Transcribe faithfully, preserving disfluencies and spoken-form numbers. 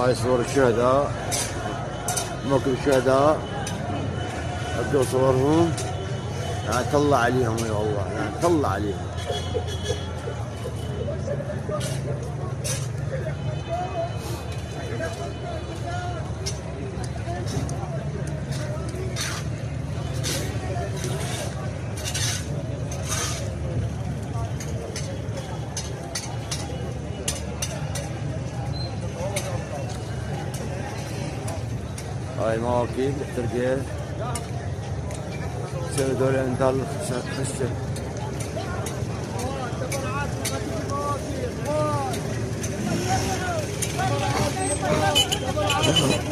هاي صور الشهداء، موكب الشهداء ابدوا صورهم. يعني طلع عليهم يا والله، يعني طلع عليهم. هاي مواكب التركية سوي دول اندال خشة.